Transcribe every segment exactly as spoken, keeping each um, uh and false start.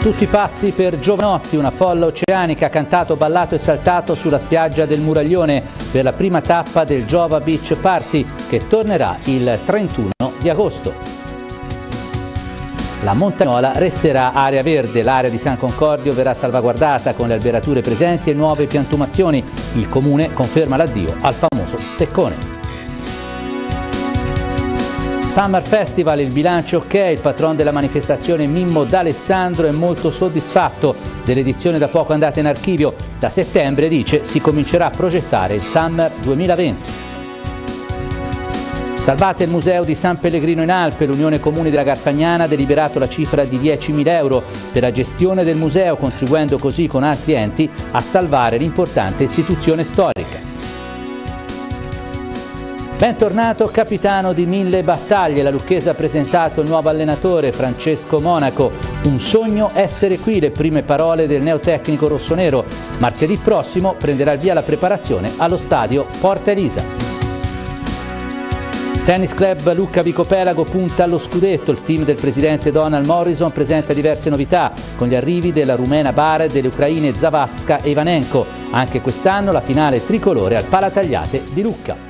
Tutti pazzi per Giovanotti, una folla oceanica, cantato, ballato e saltato sulla spiaggia del Muraglione per la prima tappa del Giova Beach Party che tornerà il trentuno di agosto. La Montagnola resterà area verde, l'area di San Concordio verrà salvaguardata con le alberature presenti e nuove piantumazioni. Il comune conferma l'addio al famoso steccone. Summer Festival, il bilancio ok, il patron della manifestazione Mimmo D'Alessandro è molto soddisfatto dell'edizione da poco andata in archivio. Da settembre, dice, si comincerà a progettare il Summer duemilaventi. Salvate il museo di San Pellegrino in Alpe, l'Unione Comuni della Garfagnana ha deliberato la cifra di diecimila euro per la gestione del museo, contribuendo così con altri enti a salvare l'importante istituzione storica. Bentornato capitano di mille battaglie, la Lucchese ha presentato il nuovo allenatore Francesco Monaco. Un sogno essere qui, le prime parole del neotecnico rossonero. Martedì prossimo prenderà il via la preparazione allo stadio Porta Elisa. Tennis Club Lucca Vicopelago punta allo scudetto, il team del presidente Donald Morrison presenta diverse novità con gli arrivi della rumena Bare e delle ucraine Zavatska e Ivanenko. Anche quest'anno la finale tricolore al Palatagliate di Lucca.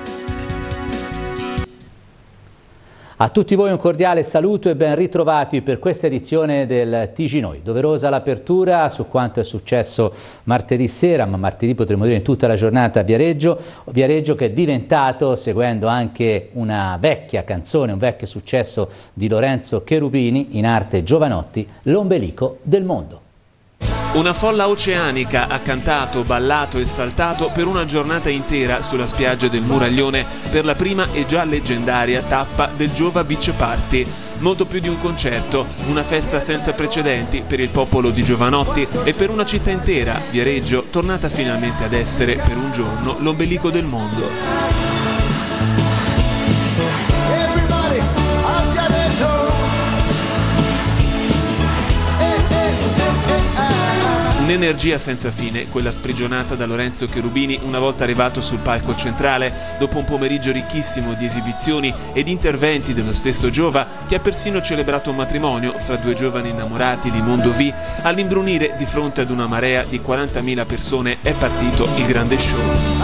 A tutti voi un cordiale saluto e ben ritrovati per questa edizione del T G Noi. Doverosa l'apertura su quanto è successo martedì sera, ma martedì potremmo dire in tutta la giornata a Viareggio, Viareggio che è diventato, seguendo anche una vecchia canzone, un vecchio successo di Lorenzo Cherubini, in arte Giovanotti, l'ombelico del mondo. Una folla oceanica ha cantato, ballato e saltato per una giornata intera sulla spiaggia del Muraglione per la prima e già leggendaria tappa del Giova Beach Party. Molto più di un concerto, una festa senza precedenti per il popolo di Giovanotti e per una città intera, Viareggio, tornata finalmente ad essere per un giorno l'ombelico del mondo. Un'energia senza fine, quella sprigionata da Lorenzo Cherubini una volta arrivato sul palco centrale, dopo un pomeriggio ricchissimo di esibizioni ed interventi dello stesso Giova, che ha persino celebrato un matrimonio fra due giovani innamorati di Mondo V. All'imbrunire di fronte ad una marea di quarantamila persone è partito il grande show.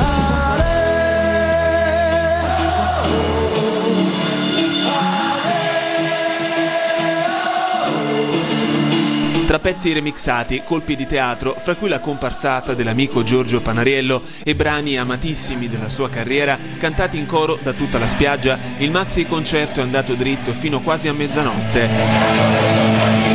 Tra pezzi remixati, colpi di teatro, fra cui la comparsata dell'amico Giorgio Panariello e brani amatissimi della sua carriera, cantati in coro da tutta la spiaggia, il maxi concerto è andato dritto fino quasi a mezzanotte.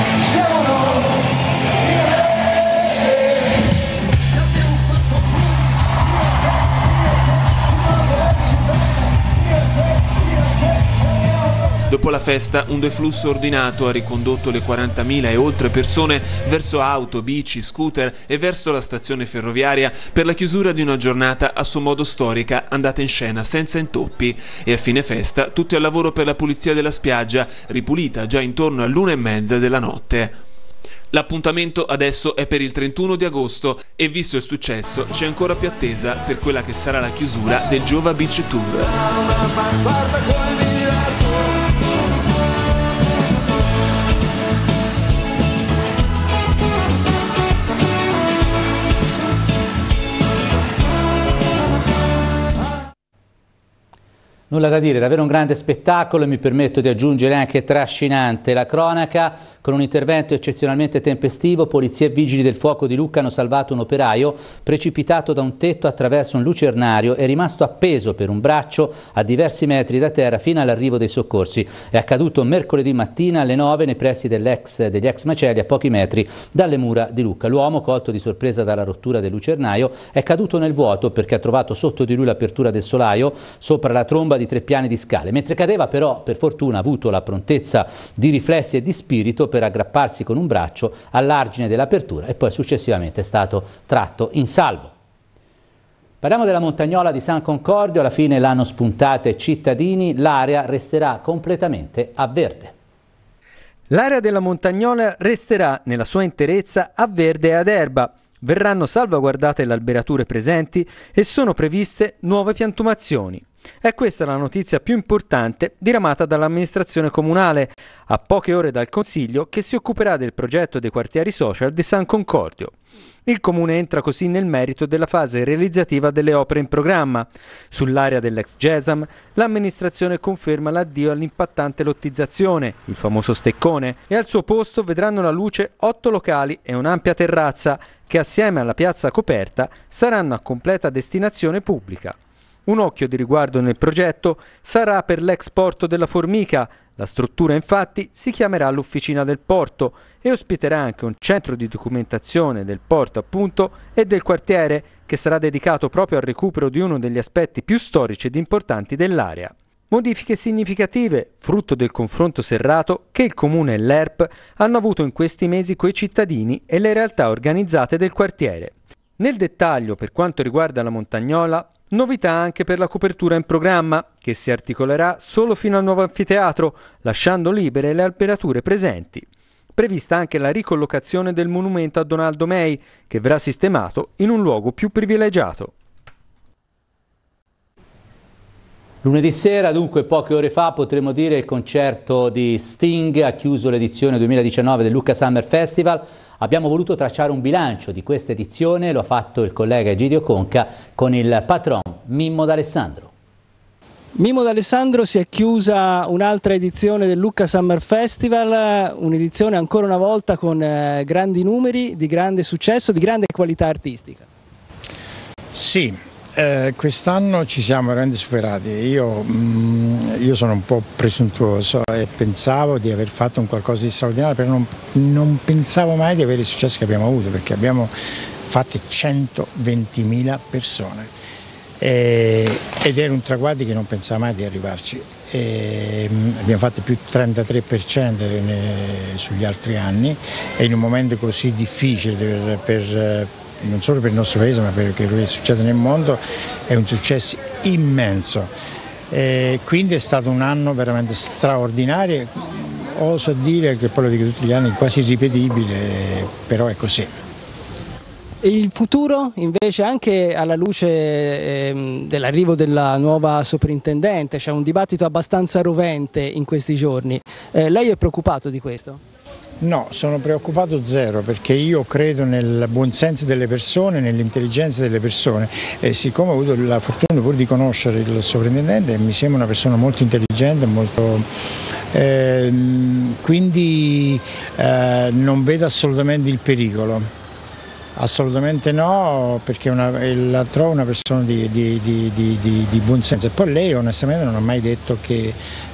Dopo la festa, un deflusso ordinato ha ricondotto le quarantamila e oltre persone verso auto, bici, scooter e verso la stazione ferroviaria per la chiusura di una giornata a suo modo storica, andata in scena senza intoppi. E a fine festa, tutti al lavoro per la pulizia della spiaggia, ripulita già intorno all'una e mezza della notte. L'appuntamento adesso è per il trentuno di agosto e, visto il successo, c'è ancora più attesa per quella che sarà la chiusura del Giova Beach Tour. Nulla da dire, davvero un grande spettacolo e mi permetto di aggiungere anche trascinante. La cronaca, con un intervento eccezionalmente tempestivo, polizie e vigili del fuoco di Lucca hanno salvato un operaio precipitato da un tetto attraverso un lucernario e rimasto appeso per un braccio a diversi metri da terra fino all'arrivo dei soccorsi. È accaduto mercoledì mattina alle nove nei pressi dell'ex, degli ex macelli a pochi metri dalle mura di Lucca. L'uomo, colto di sorpresa dalla rottura del lucernaio, è caduto nel vuoto perché ha trovato sotto di lui l'apertura del solaio sopra la tromba di tre piani di scale. Mentre cadeva, però, per fortuna ha avuto la prontezza di riflessi e di spirito per aggrapparsi con un braccio all'argine dell'apertura e poi successivamente è stato tratto in salvo. Parliamo della Montagnola di San Concordio, alla fine l'hanno spuntata i cittadini, l'area resterà completamente a verde. L'area della Montagnola resterà nella sua interezza a verde e ad erba. Verranno salvaguardate le alberature presenti e sono previste nuove piantumazioni. È questa la notizia più importante diramata dall'amministrazione comunale, a poche ore dal Consiglio che si occuperà del progetto dei quartieri social di San Concordio. Il Comune entra così nel merito della fase realizzativa delle opere in programma. Sull'area dell'ex Gesam, l'amministrazione conferma l'addio all'impattante lottizzazione, il famoso steccone, e al suo posto vedranno la luce otto locali e un'ampia terrazza che assieme alla piazza coperta saranno a completa destinazione pubblica. Un occhio di riguardo nel progetto sarà per l'ex porto della Formica. La struttura infatti si chiamerà l'Officina del Porto e ospiterà anche un centro di documentazione del porto appunto e del quartiere che sarà dedicato proprio al recupero di uno degli aspetti più storici ed importanti dell'area. Modifiche significative, frutto del confronto serrato che il Comune e l'E R P hanno avuto in questi mesi coi cittadini e le realtà organizzate del quartiere. Nel dettaglio, per quanto riguarda la Montagnola, novità anche per la copertura in programma, che si articolerà solo fino al nuovo anfiteatro, lasciando libere le alberature presenti. Prevista anche la ricollocazione del monumento a Donaldo May, che verrà sistemato in un luogo più privilegiato. Lunedì sera, dunque poche ore fa, potremmo dire il concerto di Sting ha chiuso l'edizione duemiladiciannove del Lucca Summer Festival. Abbiamo voluto tracciare un bilancio di questa edizione, lo ha fatto il collega Egidio Conca con il patron Mimmo D'Alessandro. Mimmo D'Alessandro, si è chiusa un'altra edizione del Lucca Summer Festival, un'edizione ancora una volta con eh, grandi numeri, di grande successo, di grande qualità artistica. Sì. Eh, quest'anno ci siamo veramente superati. Io, mh, io sono un po' presuntuoso e pensavo di aver fatto un qualcosa di straordinario, però non, non pensavo mai di avere il successo che abbiamo avuto, perché abbiamo fatto centoventimila persone e, ed era un traguardo che non pensavo mai di arrivarci. E, mh, abbiamo fatto più trentatré per cento sugli altri anni e in un momento così difficile per, per non solo per il nostro paese ma per quello che succede nel mondo è un successo immenso, e quindi è stato un anno veramente straordinario, oso dire che poi lo dico tutti gli anni, quasi irripetibile, però è così. E il futuro invece, anche alla luce eh, dell'arrivo della nuova soprintendente, c'è un dibattito abbastanza rovente in questi giorni, eh, lei è preoccupato di questo? No, sono preoccupato zero, perché io credo nel buonsenso delle persone, nell'intelligenza delle persone e siccome ho avuto la fortuna pure di conoscere il sovrintendente, mi sembra una persona molto intelligente, molto, eh, quindi eh, non vedo assolutamente il pericolo, assolutamente no, perché una, la trovo una persona di, di, di, di, di, di buonsenso e poi lei onestamente non ha mai detto che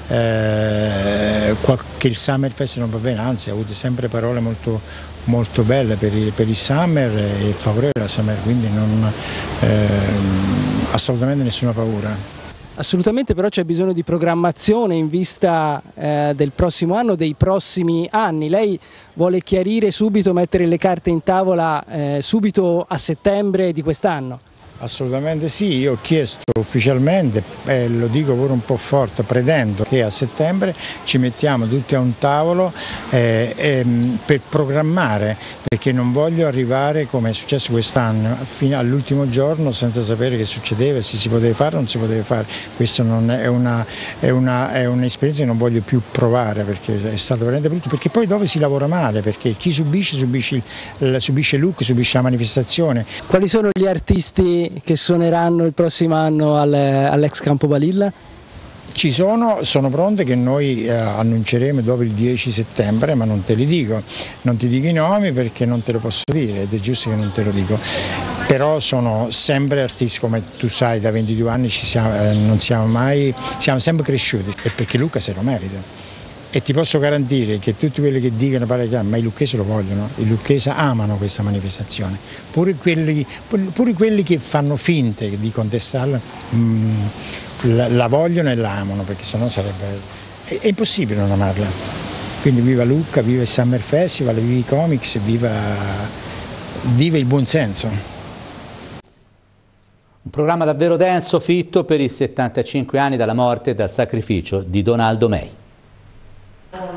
Eh, che il Summer Fest non va bene, anzi ha avuto sempre parole molto, molto belle per il, per il Summer e favorevole al Summer, quindi non, eh, assolutamente nessuna paura. Assolutamente, però c'è bisogno di programmazione in vista eh, del prossimo anno, dei prossimi anni. Lei vuole chiarire subito, mettere le carte in tavola eh, subito a settembre di quest'anno? Assolutamente sì, io ho chiesto ufficialmente, e eh, lo dico pure un po' forte, pretendo che a settembre ci mettiamo tutti a un tavolo eh, eh, per programmare, perché non voglio arrivare come è successo quest'anno fino all'ultimo giorno senza sapere che succedeva, se si poteva fare o non si poteva fare. Questa è un'esperienza che non voglio più provare, perché è stato veramente brutto, perché poi dove si lavora male, perché chi subisce subisce il, subisce il look, subisce la manifestazione. Quali sono gli artisti che suoneranno il prossimo anno all'ex Campo Balilla? Ci sono, sono pronte, che noi eh, annunceremo dopo il dieci settembre, ma non te li dico, non ti dico i nomi perché non te lo posso dire ed è giusto che non te lo dico, però sono sempre artisti, come tu sai da ventidue anni ci siamo, eh, non siamo mai, siamo sempre cresciuti, e perché Lucca se lo merita. E ti posso garantire che tutti quelli che dicono ma i lucchesi lo vogliono, i lucchesi amano questa manifestazione, pure quelli, pure quelli che fanno finte di contestarla mh, la, la vogliono e la amano, perché sennò sarebbe, è, è impossibile non amarla. Quindi viva Lucca, viva il Summer Festival, viva i comics, viva, viva il buonsenso. Un programma davvero denso, fitto per i settantacinque anni dalla morte e dal sacrificio di Donaldo May.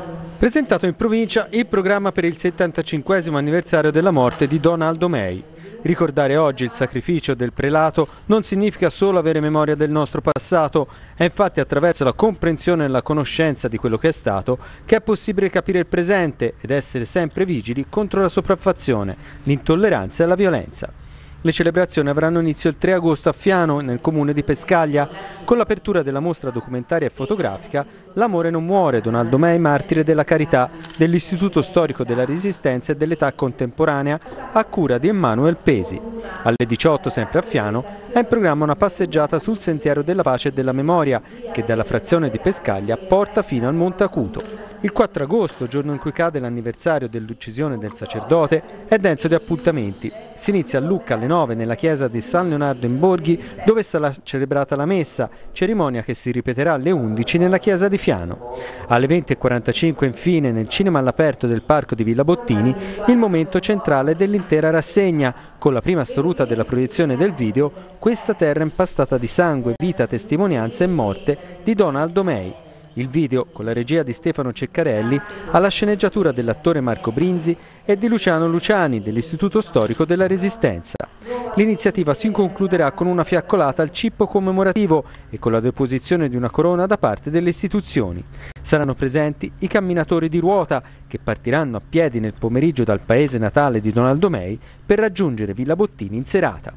Presentato in provincia il programma per il settantacinquesimo anniversario della morte di Donaldo May. Ricordare oggi il sacrificio del prelato non significa solo avere memoria del nostro passato, è infatti attraverso la comprensione e la conoscenza di quello che è stato che è possibile capire il presente ed essere sempre vigili contro la sopraffazione, l'intolleranza e la violenza. Le celebrazioni avranno inizio il tre agosto a Fiano, nel comune di Pescaglia, con l'apertura della mostra documentaria e fotografica L'amore non muore, Donaldo Mei, martire della carità, dell'Istituto Storico della Resistenza e dell'Età Contemporanea, a cura di Emanuel Pesi. Alle diciotto, sempre a Fiano, è in programma una passeggiata sul Sentiero della Pace e della Memoria, che dalla frazione di Pescaglia porta fino al Monte Acuto. Il quattro agosto, giorno in cui cade l'anniversario dell'uccisione del sacerdote, è denso di appuntamenti. Si inizia a Lucca alle nove nella chiesa di San Leonardo in Borghi, dove sarà celebrata la messa, cerimonia che si ripeterà alle undici nella chiesa di Fiano. Alle venti e quarantacinque infine nel cinema all'aperto del parco di Villa Bottini il momento centrale dell'intera rassegna, con la prima assoluta della proiezione del video Questa terra impastata di sangue, vita, testimonianza e morte di Donaldo Mei. Il video, con la regia di Stefano Ceccarelli, ha la sceneggiatura dell'attore Marco Brinzi e di Luciano Luciani dell'Istituto Storico della Resistenza. L'iniziativa si concluderà con una fiaccolata al cippo commemorativo e con la deposizione di una corona da parte delle istituzioni. Saranno presenti i camminatori di ruota che partiranno a piedi nel pomeriggio dal paese natale di Donaldo Mei per raggiungere Villa Bottini in serata.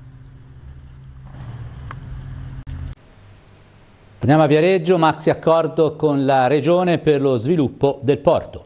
Torniamo a Viareggio, maxi accordo con la Regione per lo sviluppo del porto.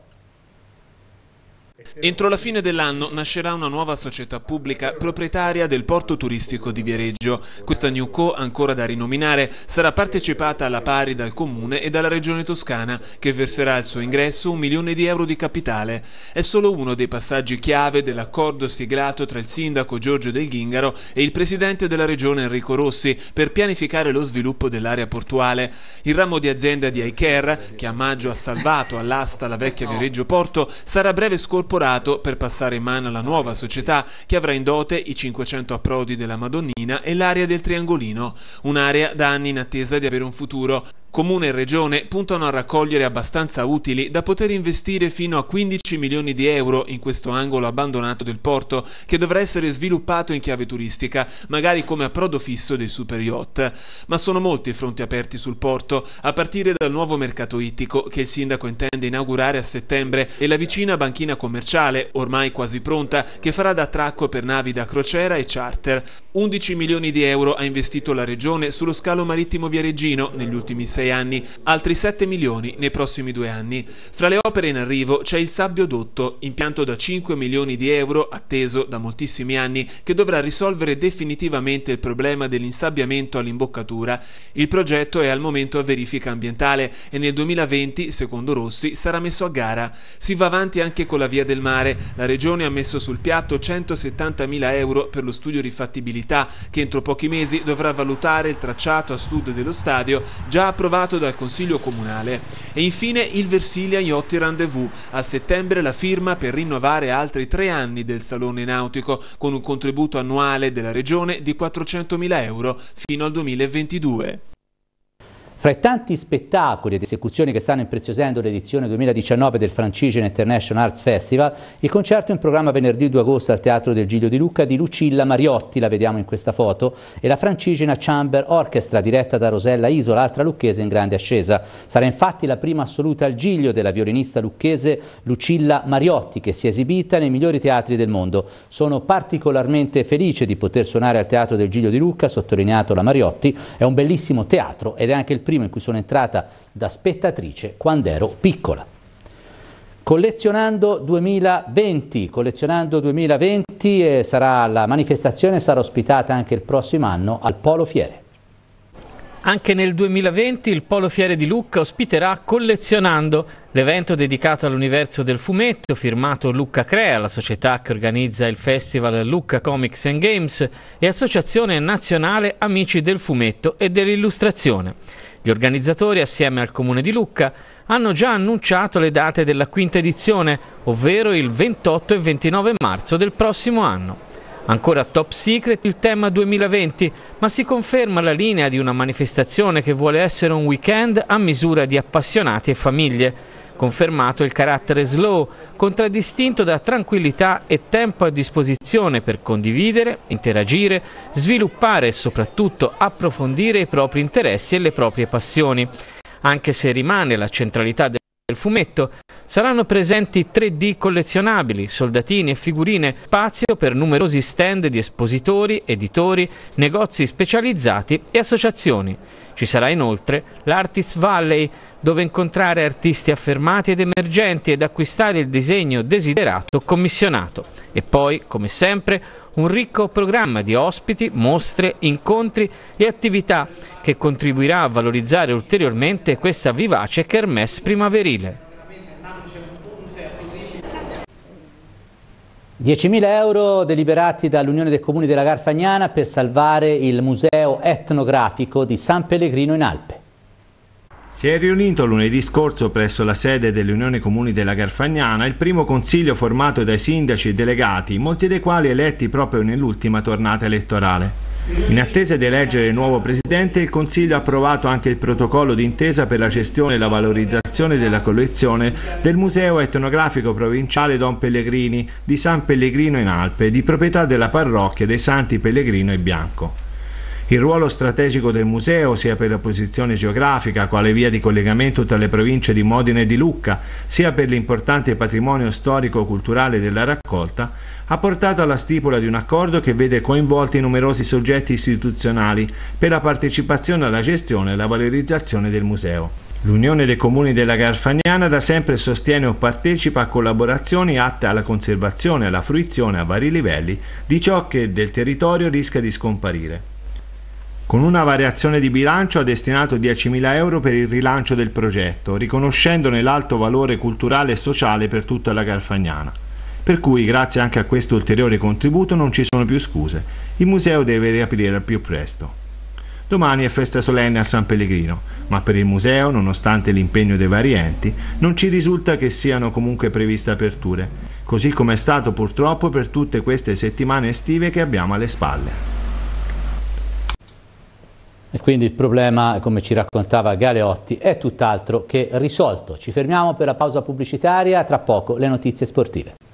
Entro la fine dell'anno nascerà una nuova società pubblica proprietaria del porto turistico di Viareggio. Questa Newco, ancora da rinominare, sarà partecipata alla pari dal Comune e dalla Regione Toscana, che verserà al suo ingresso un milione di euro di capitale. È solo uno dei passaggi chiave dell'accordo siglato tra il sindaco Giorgio Del Ghingaro e il presidente della Regione Enrico Rossi per pianificare lo sviluppo dell'area portuale. Il ramo di azienda di Aiker, che a maggio ha salvato all'asta la vecchia Viareggio Porto, sarà a breve scorporato per passare in mano alla nuova società che avrà in dote i cinquecento approdi della Madonnina e l'area del Triangolino, un'area da anni in attesa di avere un futuro. Comune e Regione puntano a raccogliere abbastanza utili da poter investire fino a quindici milioni di euro in questo angolo abbandonato del porto, che dovrà essere sviluppato in chiave turistica, magari come approdo fisso dei super yacht. Ma sono molti i fronti aperti sul porto, a partire dal nuovo mercato ittico che il sindaco intende inaugurare a settembre e la vicina banchina commerciale, ormai quasi pronta, che farà da attracco per navi da crociera e charter. undici milioni di euro ha investito la Regione sullo scalo marittimo viareggino negli ultimi sei anni, altri sette milioni nei prossimi due anni. Fra le opere in arrivo c'è il sabbiodotto, impianto da cinque milioni di euro, atteso da moltissimi anni, che dovrà risolvere definitivamente il problema dell'insabbiamento all'imboccatura. Il progetto è al momento a verifica ambientale e nel duemilaventi, secondo Rossi, sarà messo a gara. Si va avanti anche con la via del mare. La Regione ha messo sul piatto centosettantamila euro per lo studio di fattibilità, che entro pochi mesi dovrà valutare il tracciato a sud dello stadio, già approvato dal Consiglio Comunale. E infine il Versilia Yacht Rendezvous, a settembre la firma per rinnovare altri tre anni del Salone Nautico, con un contributo annuale della Regione di quattrocentomila euro fino al duemilaventidue. Fra i tanti spettacoli ed esecuzioni che stanno impreziosendo l'edizione duemiladiciannove del Francigena International Arts Festival, il concerto in programma venerdì due agosto al Teatro del Giglio di Lucca di Lucilla Mariotti, la vediamo in questa foto, e la Francigena Chamber Orchestra diretta da Rosella Isola, altra lucchese in grande ascesa. Sarà infatti la prima assoluta al Giglio della violinista lucchese Lucilla Mariotti, che si è esibita nei migliori teatri del mondo. Sono particolarmente felice di poter suonare al Teatro del Giglio di Lucca, sottolineato la Mariotti. È un bellissimo teatro ed è anche il primo in cui sono entrata da spettatrice quando ero piccola. Collezionando duemilaventi, Collezionando duemilaventi eh, sarà la manifestazione, sarà ospitata anche il prossimo anno al Polo Fiere. Anche nel duemilaventi il Polo Fiere di Lucca ospiterà Collezionando, l'evento dedicato all'universo del fumetto, firmato Lucca Crea, la società che organizza il festival Lucca Comics and Games, e Associazione Nazionale Amici del Fumetto e dell'Illustrazione. Gli organizzatori, assieme al Comune di Lucca, hanno già annunciato le date della quinta edizione, ovvero il ventotto e ventinove marzo del prossimo anno. Ancora top secret il tema duemilaventi, ma si conferma la linea di una manifestazione che vuole essere un weekend a misura di appassionati e famiglie. confermato il carattere slow, contraddistinto da tranquillità e tempo a disposizione per condividere, interagire, sviluppare e soprattutto approfondire i propri interessi e le proprie passioni. Anche se rimane la centralità del del fumetto, saranno presenti tre D collezionabili, soldatini e figurine, spazio per numerosi stand di espositori, editori, negozi specializzati e associazioni. Ci sarà inoltre l'Artist Valley, dove incontrare artisti affermati ed emergenti ed acquistare il disegno desiderato commissionato. E poi, come sempre, un ricco programma di ospiti, mostre, incontri e attività che contribuirà a valorizzare ulteriormente questa vivace kermesse primaverile. diecimila euro deliberati dall'Unione dei Comuni della Garfagnana per salvare il museo etnografico di San Pellegrino in Alpe. Si è riunito lunedì scorso presso la sede dell'Unione Comuni della Garfagnana il primo consiglio formato dai sindaci e delegati, molti dei quali eletti proprio nell'ultima tornata elettorale. In attesa di eleggere il nuovo presidente, il Consiglio ha approvato anche il protocollo d'intesa per la gestione e la valorizzazione della collezione del Museo Etnografico Provinciale Don Pellegrini di San Pellegrino in Alpe, di proprietà della parrocchia dei Santi Pellegrino e Bianco. Il ruolo strategico del museo, sia per la posizione geografica, quale via di collegamento tra le province di Modena e di Lucca, sia per l'importante patrimonio storico-culturale della raccolta, ha portato alla stipula di un accordo che vede coinvolti numerosi soggetti istituzionali per la partecipazione alla gestione e la valorizzazione del museo. L'Unione dei Comuni della Garfagnana da sempre sostiene o partecipa a collaborazioni atte alla conservazione e alla fruizione a vari livelli di ciò che del territorio rischia di scomparire. Con una variazione di bilancio ha destinato diecimila euro per il rilancio del progetto, riconoscendone l'alto valore culturale e sociale per tutta la Garfagnana. Per cui, grazie anche a questo ulteriore contributo, non ci sono più scuse. Il museo deve riaprire al più presto. Domani è festa solenne a San Pellegrino, ma per il museo, nonostante l'impegno dei vari enti, non ci risulta che siano comunque previste aperture, così come è stato purtroppo per tutte queste settimane estive che abbiamo alle spalle. E quindi il problema, come ci raccontava Galeotti, è tutt'altro che risolto. Ci fermiamo per la pausa pubblicitaria, tra poco le notizie sportive.